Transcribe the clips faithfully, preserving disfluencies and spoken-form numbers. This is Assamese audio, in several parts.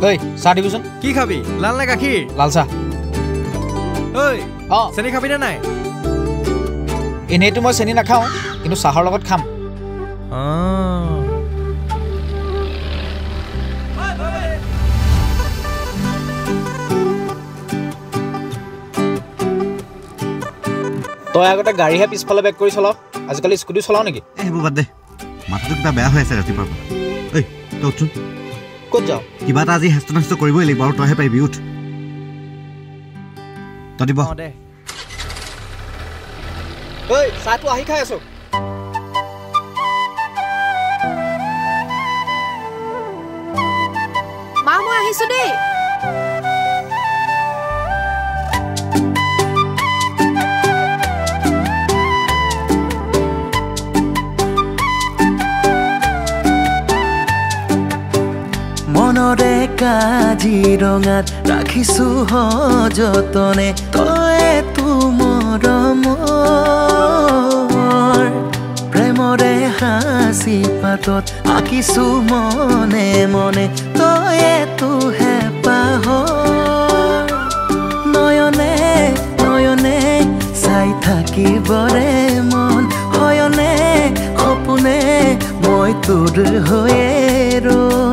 ঐ চাহ দিবিচোন। কি খাবি? লাল নে গাখীৰ? লাল চাহ। ঐ অ চেনি খাবি নে নাই? এনেইতো মই চেনি নাখাওঁ, কিন্তু চাহৰ লগত খাম। তই আগতে গাড়ীহে পিছফালে বেক কৰি চলাও, আজিকালি স্কুটি চলাও নেকি? সেইবোৰ বাদ দে, মাথাটো কিবা বেয়া হৈ আছে ৰাতিপুৱাৰ পৰা। ঐ তই উঠচোন। ক'ত যাওঁ? কিবা এটা আজি হেষ্ট নষ্ট কৰিবই লাগিব আৰু তইহে পাৰিবি। উঠ তই দিব। ঐ চাহটো আহি খাই আছো। মা মই আহিছো দেই। মনৰে কাজিৰঙাত ৰাখিছো সযতনে তই মৰমৰ প্ৰেমৰে হাঁচি পাতত আঁকিছো মনে মনে তই তোহে পাহৰ নয়নে নয়নে চাই থাকিবৰে মন হয়নে সপোনে মই তোৰ হৈয়ে ৰম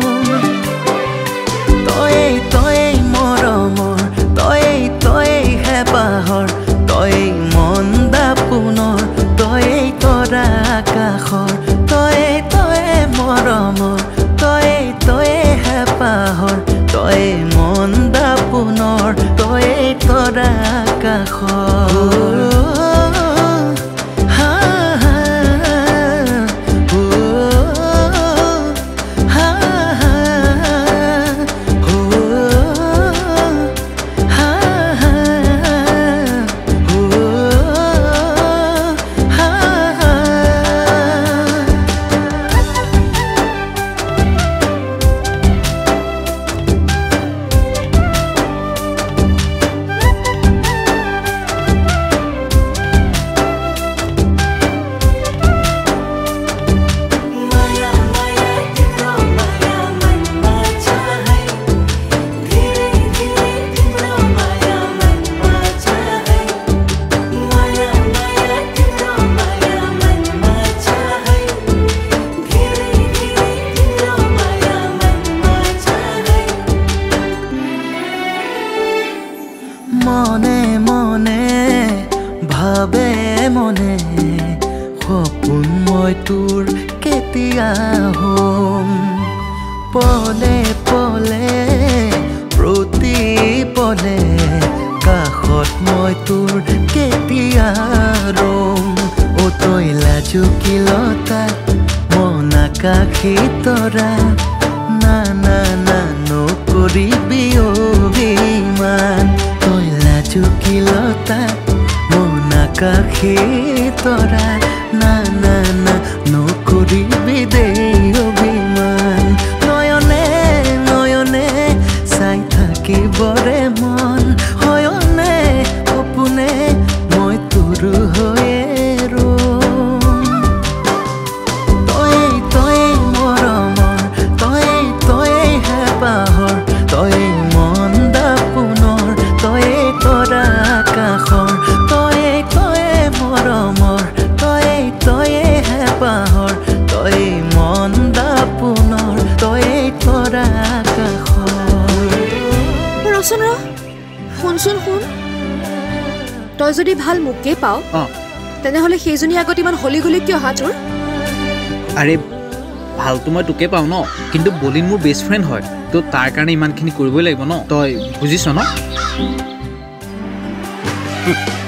তই মৰমৰ তই তই হে পাহৰ তই মন্দা পুনৰ তই তৰা আকাশৰ তই তই মৰমৰ তই তই হে পাহৰ তই মন্দা পুনৰ তই তৰা আকাশৰ মনে মনে ভাবে মনে সপোন মই তোৰ কেতিয়া হম পলে পলে প্ৰতি পলে কাষত মই তোৰ কেতিয়া ৰম অ তই লাজুকিলতা মন আকাশী তৰা না না না নকৰিবি অভিমান চুকিলতা মন আকাশী তৰা না না না নকৰিবি দেই অভিমান নয়নে নয়নে চাই থাকিবৰে মন হয়নে সপোনে মই তোৰ হৈয়ে ৰম তই তই মৰমৰ তই তই হে পাহৰ তই মন্দা পুনৰ তই তৰা আকাশৰ তই তই মৰমৰ তই তই হে পাহৰ তই মন্দা পুনৰ তই তৰা আকাশৰ ৰচোন ৰ শুনচোন শুন তই যদি ভাল মোকেই পাও তেনেহ'লে সেইজনী আগত ইমান হলি গলি কিয় হা তোৰ? আৰে ভালতো মই তোকে পাওঁ ন, কিন্তু বলিন মোৰ বেষ্ট ফ্ৰেণ্ড হয়, তো তাৰ কাৰণে ইমানখিনি কৰিবই লাগিব ন, তই বুজিছ ন?